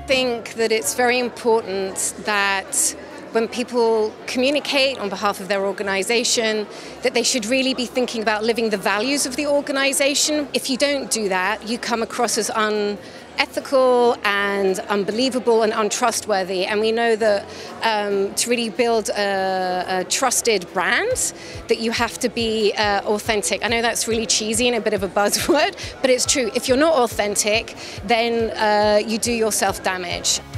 think that it's very important that when people communicate on behalf of their organisation, that they should really be thinking about living the values of the organisation. If you don't do that, you come across as unethical and unbelievable and untrustworthy. And we know that to really build a trusted brand, that you have to be authentic. I know that's really cheesy and a bit of a buzzword, but it's true. If you're not authentic, then you do yourself damage.